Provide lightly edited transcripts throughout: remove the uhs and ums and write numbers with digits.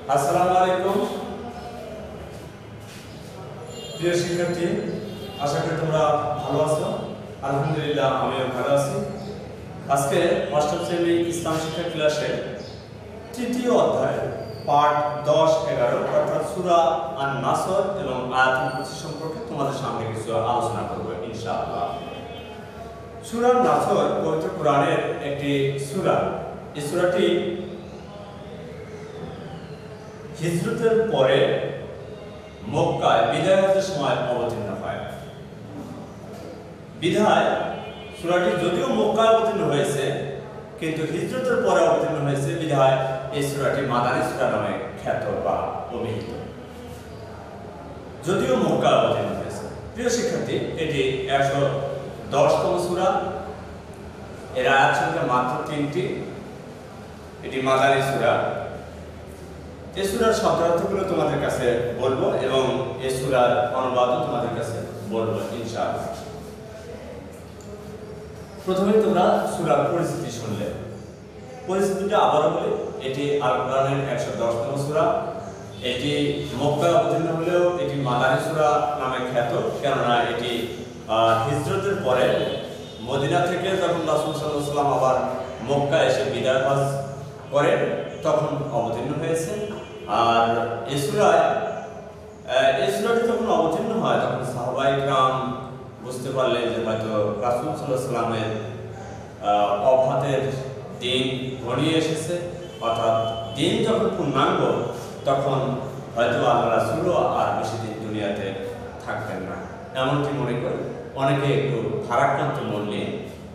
আসসালামু আলাইকুম প্রিয় শিক্ষার্থী, আশা করি তোমরা ভালো আছো। আলহামদুলিল্লাহ আমিও ভালো আছি। আজকে অষ্টম শ্রেণীর ইসলাম শিক্ষা ক্লাসের তৃতীয় অধ্যায় পাঠ 10-11 অর্থাৎ সূরা আন-নাসর এবং আয়াতুল কুরসি সম্পর্কে তোমাদের সামনে কিছু আলোচনা করব ইনশাআল্লাহ। সূরা আন-নাসর পবিত্র কোরআনের একটি সূরা। এই সূরাটি হিজরতের পরে মক্কায় বিদায় হজের সময় অবতীর্ণ হয়। বিদায় সূরাটি যদিও মক্কায় অবতীর্ণ হয়েছে, কিন্তু হিজরতের পরে অবতীর্ণ হয়েছে বিদায় এই সূরাটি মাদানী সূরা নামে খ্যাত বা অভিহিত। যদিও মক্কায় অবতীর্ণ হয়েছে। প্রিয় শিক্ষার্থী, এটি 110তম সূরা। এর আয়াত সংখ্যা মাত্র 3টি। এটি মাদানী সূরা। এই সূরার শব্দার্থগুলো তোমাদের কাছে বলবো এবং এই সূরার অনুবাদও তোমাদের কাছে বলবো ইনশাআল্লাহ। প্রথমে তোমরা সূরার পরিচিতি শুনলে। পরিচিতিটা আবারও বলি, এটি আল কোরআনের 110তম সূরা। এটি মক্কায় অবতীর্ণ হলেও এটি মাদানী সূরা নামে খ্যাত, কেননা এটি হিজরতের পরে মদিনা থেকে যখন রাসূল সাল্লাল্লাহু আলাইহি ওয়াসাল্লাম আবার মক্কায় এসে বিদায় হজ করেন তখন অবতীর্ণ হয়েছে। আর এই সূরাটি যখন অবতীর্ণ হয় তখন সাহাবায়ে কিরাম বুঝতে পারলেন যে হয়তো রাসূল সাল্লাল্লাহু আলাইহি ওয়াসাল্লামের অফাতের দিন ঘনিয়ে এসেছে, অর্থাৎ দিন যখন পূর্ণাঙ্গ তখন হয়তো আল্লাহ রাসূলও আর বেশি দিন দুনিয়াতে থাকবেন না, এমনকি মনে করে অনেকে একটু ভারাক্রান্ত মন নিয়ে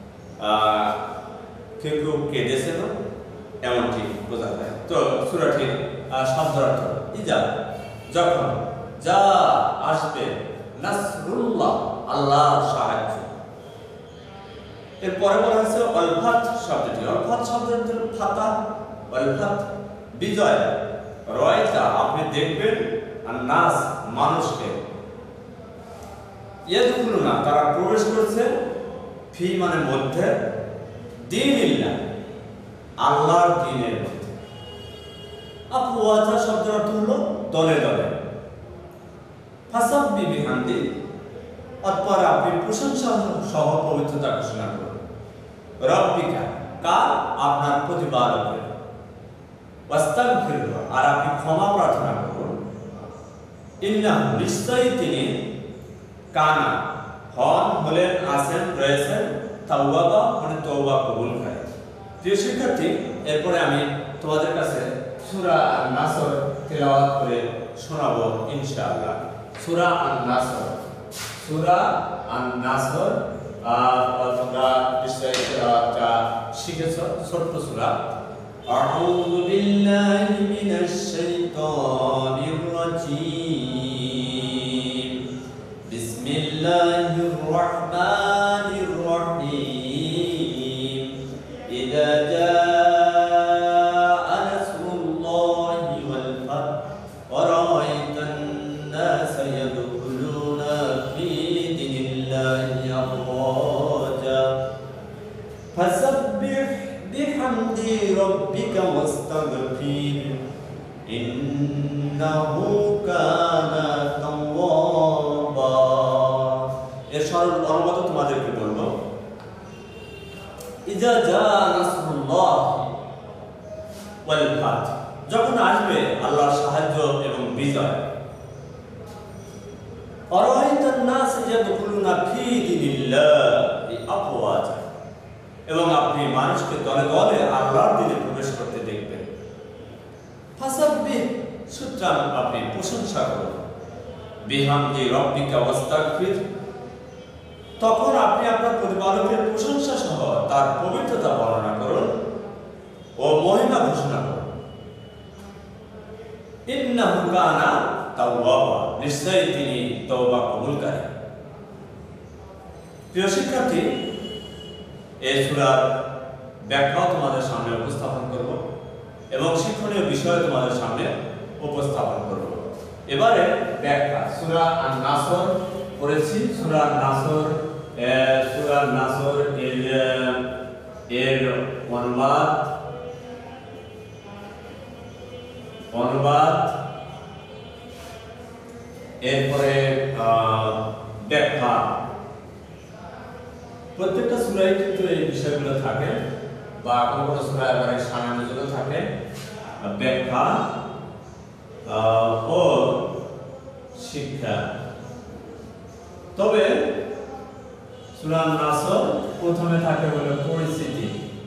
কেউ কেউ কেঁদেছিল, এমনটি বোঝা যায়। তো সূরাটির শব্দার্থ ইজা, যখন, যা আসবে, নাসরুল্লাহ আল্লাহর সাহায্য। এরপরে বলা হয়েছে অলফাত শব্দটি। অলফাত শব্দের ফাতাহ, অলফাত বিজয়, রয়তা আপনি দেখবেন, আর নাস মানুষকে, ইয়াদখুলুনা তারা প্রবেশ করছে, ফি মানে মধ্যে, দীনিল্লাহ আল্লাহর দ্বীনের মধ্যে। আফওয়াজা শব্দের অর্থ হলো দলে দলে। ফাসাব্বি বিহামদি অতঃপর আপনি প্রশংসা সহ পবিত্রতা ঘোষণা করুন। রব্বিকা কার আপনার প্রতিপালকের। ওয়াস্তাগফিরহু আর আপনি ক্ষমা প্রার্থনা করুন। ইন্নাহু নিশ্চয়ই তিনি, কানা হলেন, আছেন, রয়েছেন, তাওয়াবা মানে তওবা কবুলকারী। প্রিয় শিক্ষার্থী, এরপরে আমি তোমাদের কাছে সূরা আন-নাসর তেলাওয়াত করে শোনাবো ইনশাআল্লাহ। সূরা আন-নাসর, সূরা আন-নাসর তোমরা নিশ্চয়ই তেলাওয়াতটা শিখেছো। ছোট্ট সূরা। আউযু বিল্লাহি মিনাশ শাইতানির রাজীম। বিসমিল্লাহির রাহমানির রাহিম। ইযা জাআ নাসরুল্লাহি ওয়াল ফাth ওয়া রাআইতান নাসা ইয়াদখুলুনা ফি দীনিল্লাহি আফওয়াজা ফাসাব্বিহ বিহামদি রাব্বিকা ওয়াস্তাগফির ইন্নাহু কানা তাওয়াবা। এর সরল অনুবাদ তোমাদেরকে বলবো। ইজা জাআ নাসরুল্লাহ ওয়াল ফাth যখন আসবে আল্লাহর সাহায্য এবং বিজয়। আরাআইতান নাস ইয়াদখুলুনা ফি দীনিল্লাহি আফওয়াজা এবং আপনি মানুষকে দলে দলে আল্লাহর দ্বীনে প্রবেশ করতে দেখবেন। ফাসাব্বিহ সুতরাং আপনি প্রশংসা করুন। বিহামদি রাব্বিকা ওয়াস্তাগফির তখন আপনি আপনার প্রতিপালকের প্রশংসা সহ তার পবিত্রতা বর্ণনা করুন ও মহিমা ঘোষণা করুন। ইন্নাহু কানা তাওয়াবা নিশ্চয়ই তিনি তওবা কবুলকারী। প্রিয় শিক্ষার্থী, এই সূরার ব্যাখ্যা তোমাদের সামনে উপস্থাপন করব এবং শিক্ষণীয় বিষয় তোমাদের সামনে উপস্থাপন করব। এবারে ব্যাখ্যা। সূরা আন-নাসর পড়েছি। সূরা আন-নাসর এর অনুবাদ অনুবাদ, এরপরে ব্যাখ্যা। প্রত্যেকটা সূরায় কিন্তু এই বিষয়গুলো থাকে, বা কোনো কোনো সূরায় আবার শানে নজুলও থাকে, ব্যাখ্যা ও শিক্ষা। তবে সূরা নাসর প্রথমে থাকে হলো পরিস্থিতি।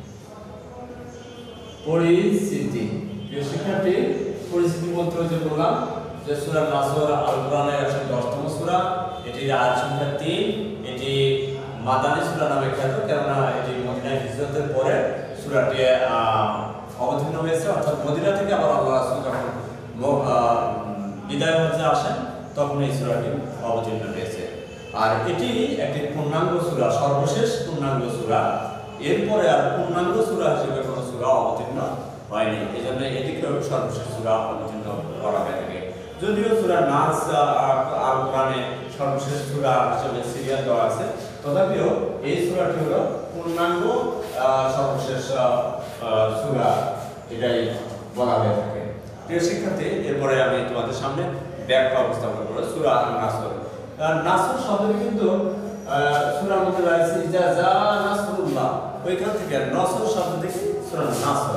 প্রিয় শিক্ষার্থী, পরিস্থিতি বলতে যে বললাম যে সূরা নাসর আল কোরআনের 110তম সূরা, এটির আয়াত সংখ্যা 3। এটি মাদানী সূরা নামে খ্যাত, কেননা এটি মদিনায় হিজরতের পরে সূরাটি অবতীর্ণ হয়েছে, অর্থাৎ মদিনা থেকে আবার আল্লাহ রাসূল যখন বিদায় হজে আসেন তখন এই সূরাটি অবতীর্ণ হয়েছে। আর এটি একটি পূর্ণাঙ্গ সূরা, সর্বশেষ পূর্ণাঙ্গ সূরা। এরপরে আর পূর্ণাঙ্গ সূরা হিসেবে কোনো সূরা অবতীর্ণ হয়নি, এই জন্য এটিকেও সর্বশেষ সূরা অবতীর্ণ করা হয়ে থাকে। যদিও সূরা নাস আল কোরআনে সর্বশেষ সূরা হিসেবে সিরিয়াল দেওয়া আছে, তথাপিও এই সূরাটি হলো পূর্ণাঙ্গ সর্বশেষ সূরা, এটাই বলা হয়ে থাকে। প্রিয় শিক্ষার্থী, এরপরে আমি তোমাদের সামনে ব্যাখ্যা উপস্থাপন করব সূরা নাসর। নাসর শব্দটি কিন্তু সূরার মধ্যে রয়েছে ইজা জা নাসরুল্লাহ, ওইখান থেকে নসর শব্দ থেকে সূরা নাসর।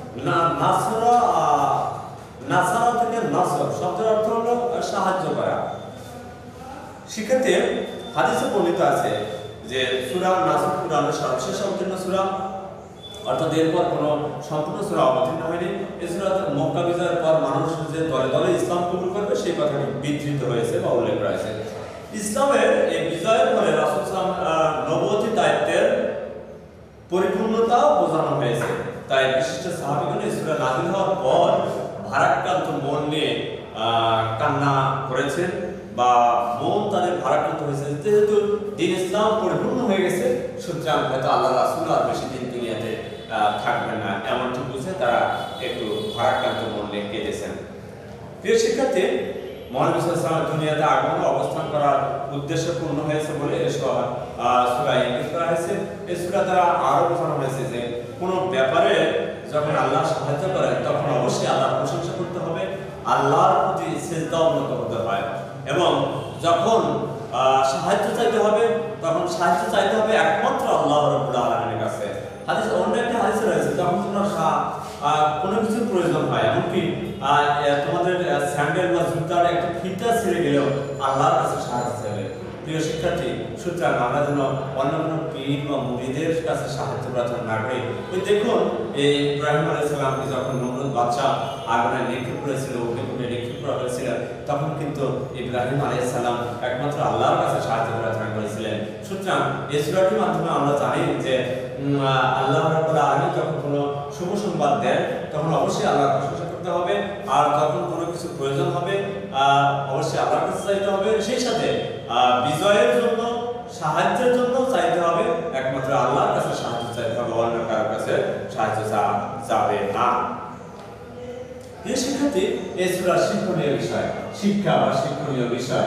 নাসারা থেকে নসর শব্দের অর্থ হলো সাহায্য করা। শিক্ষার্থী, হাদিসে বর্ণিত আছে যে সূরা নাসর কুরআনের সর্বশেষ অবতীর্ণ সূরা, অর্থাৎ এরপর কোনো সম্পূর্ণ সূরা অবতীর্ণ হয়নি। এই সূরাতে মক্কা বিজয়ের পর মানুষ যে দলে দলে ইসলাম কবুল করবে সেই কথাটি বিধৃত হয়েছে বা উল্লেখ রয়েছে। ইসলামের এই বিজয়ের ফলে রাসূল সাল্লাল্লাহু নবুয়তি দায়িত্বের পরিপূর্ণতাও বোঝানো হয়েছে। তাই বিশিষ্ট সাহাবীগণ এই সূরা নাযিল হওয়ার পর ভারাক্রান্ত মন নিয়ে কান্না করেছেন, বা মন তাদের ভারাক্রান্ত হয়েছে, যেহেতু দিন ইসলাম পরিপূর্ণ হয়ে গেছে, সুতরাং হয়তো আল্লাহ রাসূল আর বেশি দিন দুনিয়াতে থাকবেন না, এমনটি বুঝে তারা একটু ভারাক্রান্ত মন নিয়ে কেঁদেছেন। প্রিয় শিক্ষার্থী, মহানবী সাল্লাল্লাহু আলাইহি ওয়াসাল্লাম দুনিয়াতে আগমন অবস্থান করার উদ্দেশ্য পূর্ণ হয়েছে বলে সূরা ইঙ্গিত করা হয়েছে। এই সূরা দ্বারা আরো বোঝানো হয়েছে যে কোনো ব্যাপারে যখন আল্লাহ সাহায্য করেন তখন অবশ্যই আল্লাহর প্রশংসা করতে হবে, আল্লাহর প্রতি সিজদা অবনত হতে হয়, এবং যখন সাহায্য চাইতে হবে তখন সাহায্য চাইতে হবে একমাত্র আল্লাহ রাব্বুল আলামিনের কাছে। হাদিস, অন্য একটা হাদিস রয়েছে, যখন তোমরা কোনো কিছুর প্রয়োজন হয়, এমনকি তোমাদের স্যান্ডেল বা জুতার একটা ফিতা ছিঁড়ে গেলেও আল্লাহর কাছে সাহায্য চাইবে। প্রিয় শিক্ষার্থী, সুতরাং আমরা যেন অন্য কোনো পীর বা মুরিদের কাছে সাহায্য প্রার্থনা না করি। ওই দেখুন, এই ইব্রাহিম আলাইহিস সালামকে যখন নমরুদ বাদশা আগুনে নিক্ষেপ করেছিল, অগ্নিকুণ্ডে নিক্ষেপ করা হয়েছিল, তখন কিন্তু ইব্রাহিম আলাইহিস সালাম একমাত্র আল্লাহর কাছে সাহায্য প্রার্থনা করেছিলেন। সুতরাং এই সূরাটির মাধ্যমে আমরা জানি যে আল্লাহ রাব্বুল আলামিন যখন কোনো শুভ সংবাদ দেন তখন অবশ্যই আল্লাহর প্রশংসা করতে হবে, আর যখন কোনো কিছু প্রয়োজন হবে অবশ্যই আল্লাহর কাছে চাইতে হবে, সেই সাথে বিজয়ের জন্য সাহায্যের জন্য চাইতে হবে একমাত্র আল্লাহর কাছে সাহায্য চাইতে হবে, অন্য কারোর কাছে সাহায্য যাবে না। এই শিক্ষার্থী, এই সূরার শিক্ষণীয় বিষয়, শিক্ষা বা শিক্ষণীয় বিষয়,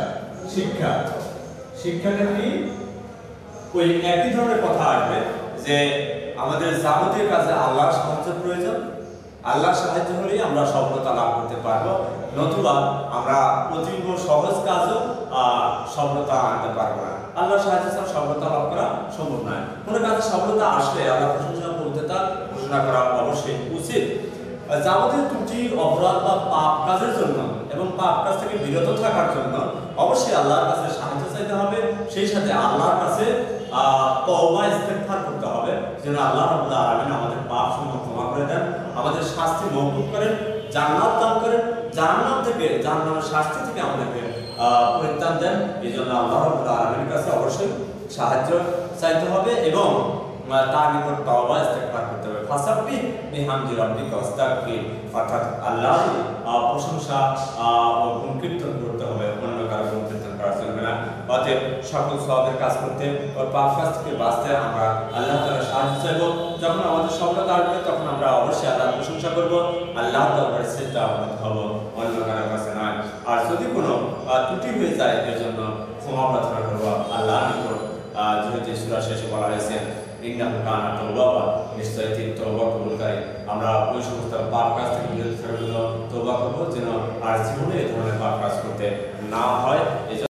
শিক্ষাটা কি? ওই একই ধরনের কথা আসবে যে আমাদের যাবতীয় কাজে আল্লাহর সাহায্য প্রয়োজন, আল্লাহর সাহায্য হলেই আমরা সফলতা লাভ করতে পারবো, নতুবা আমরা অতীব সহজ কাজও সফলতা আনতে পারবো না। আল্লাহর সাহায্য ছাড়া সফলতা লাভ করা সম্ভব নয়। কোনো কাজে সফলতা আসলে আল্লাহ প্রশংসা পবিত্রতা ঘোষণা করা অবশ্যই উচিত। যাবতীয় ত্রুটি, অপরাধ বা পাপ কাজের জন্য এবং পাপ কাজ থেকে বিরত থাকার জন্য অবশ্যই আল্লাহর কাছে সাহায্য চাইতে হবে, সেই সাথে আল্লাহর কাছে তওবা ইস্তেগফার করতে হবে যেন আল্লাহ রাব্বুল আলামিন আমাদের পাপ সমূহ ক্ষমা করে দেন, আমাদের শাস্তি মওকুফ করেন, জান্নাত দান করেন, জাহান্নামের শাস্তি থেকে আমাদেরকে পরিত্রাণ দেন। এই জন্য আল্লাহ রাব্বুল আলামিনের কাছে অবশ্যই সাহায্য চাইতে হবে এবং তার নিকট তওবা ইস্তেগফার করতে হবে। ফাসাব্বিহ বিহামদি রাব্বিকা ওয়াস্তাগফির, অর্থাৎ আল্লাহর প্রশংসা ও গুণকীর্তন করতে হবে, অন্য কারো গুণকীর্তন করা চলবে না। অতএব সকল সওয়াবের কাজ করতে ও পাপ কাজ থেকে বাঁচতে আমরা আল্লাহ তাআলার সাহায্য চাইব। যখন আমাদের সফলতা আসবে তখন আমরা অবশ্যই আল্লাহর প্রশংসা করব, আল্লাহর দরবারে সিজদা অবনত হব, অন্য কারো কাছে নয়। আর যদি কোনো ত্রুটি হয়ে যায় এর জন্য ক্ষমা প্রার্থনা করব আল্লাহর নিকট, যেহেতু সূরা শেষে বলা হয়েছে ইন্নাহু কানা তাওয়াবা, নিশ্চয়ই তিনি তওবা কবুলকারী। আমরা ওই সমস্ত পাপ কাজ থেকে বিরত থাকার জন্য তওবা করব, যেন আর জীবনে এই ধরনের পাপ কাজ করতে না হয়।